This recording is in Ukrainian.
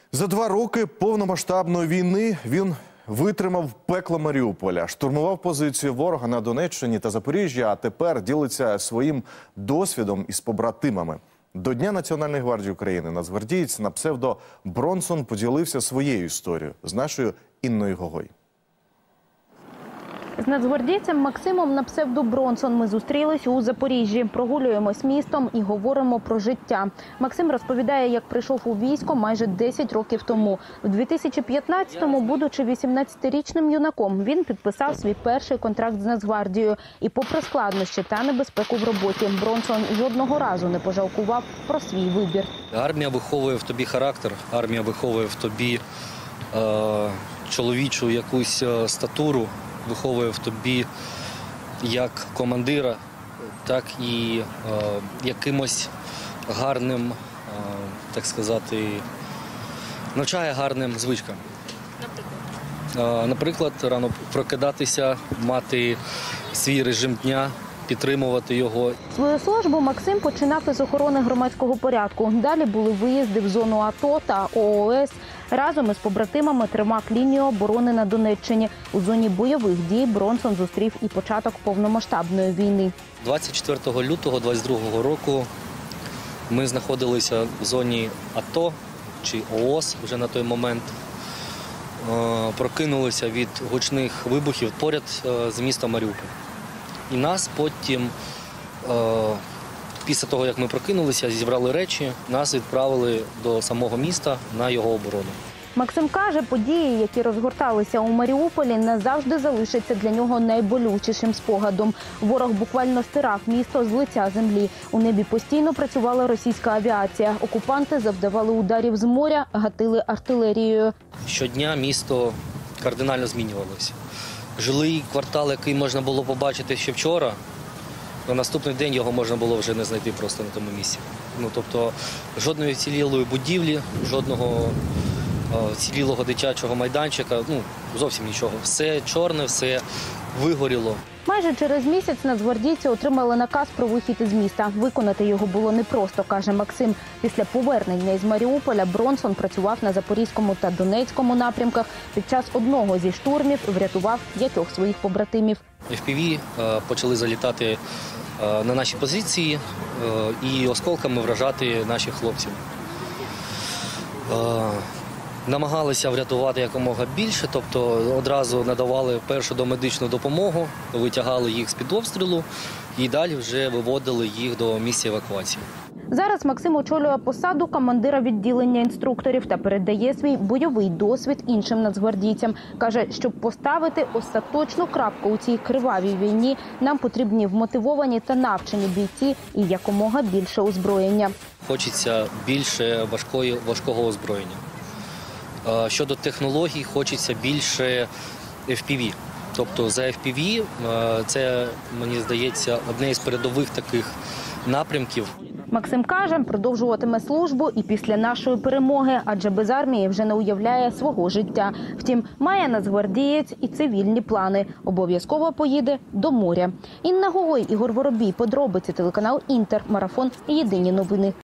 За 2 роки повномасштабної війни він витримав пекло Маріуполя, штурмував позицію ворога на Донеччині та Запоріжжі, а тепер ділиться своїм досвідом із побратимами. До Дня Національної гвардії України нацгвардієць на псевдо Бронсон поділився своєю історією з нашою Інною Гогой. З нацгвардійцем Максимом на псевдо Бронсон ми зустрілись у Запоріжжі. Прогулюємось містом і говоримо про життя. Максим розповідає, як прийшов у військо майже 10 років тому. В 2015-му, будучи 18-річним юнаком, він підписав свій перший контракт з Нацгвардією. І попри складнощі та небезпеку в роботі, Бронсон жодного разу не пожалкував про свій вибір. Армія виховує в тобі характер, армія виховує в тобі чоловічу якусь статуру, виховує в тобі як командира, так і якимось гарним, так сказати, навчає гарним звичкам. Наприклад, рано прокидатися, мати свій режим дня, підтримувати його. Свою службу Максим починав із охорони громадського порядку. Далі були виїзди в зону АТО та ООС. Разом із побратимами тримав лінію оборони на Донеччині. У зоні бойових дій Бронсон зустрів і початок повномасштабної війни. 24 лютого 2022 року ми знаходилися в зоні АТО чи ООС вже на той момент. Прокинулися від гучних вибухів поряд з містом Маріуполь. І нас потім, після того, як ми прокинулися, зібрали речі, нас відправили до самого міста на його оборону. Максим каже, події, які розгорталися у Маріуполі, назавжди залишаться для нього найболючішим спогадом. Ворог буквально стирав місто з лиця землі. У небі постійно працювала російська авіація. Окупанти завдавали ударів з моря, гатили артилерією. Щодня місто кардинально змінювалося. Жилий квартал, який можна було побачити ще вчора, на наступний день його можна було вже не знайти просто на тому місці. Тобто жодної вцілілої будівлі, жодного вцілілого дитячого майданчика, зовсім нічого. Все чорне, все вигоріло. Майже через місяць нацгвардійці отримали наказ про вихід із міста. Виконати його було непросто, каже Максим. Після повернення із Маріуполя Бронсон працював на Запорізькому та Донецькому напрямках. Під час одного зі штурмів врятував 5 своїх побратимів. FPV почали залітати на наші позиції і осколками вражати наших хлопців. Намагалися врятувати якомога більше, тобто одразу надавали першу домедичну допомогу, витягали їх з-під обстрілу і далі вже виводили їх до місця евакуації. Зараз Максим очолює посаду командира відділення інструкторів та передає свій бойовий досвід іншим нацгвардійцям. Каже, щоб поставити остаточну крапку у цій кривавій війні, нам потрібні вмотивовані та навчені бійці і якомога більше озброєння. Хочеться більше важкого озброєння. Щодо технологій, хочеться більше FPV. Тобто за FPV це, мені здається, одне із передових таких напрямків. Максим каже, продовжуватиме службу і після нашої перемоги, адже без армії вже не уявляє свого життя. Втім, має нацгвардієць і цивільні плани. Обов'язково поїде до моря. Інна Гогой, Ігор Воробій. Подробиці, телеканал Інтер. Марафон. Єдині новини.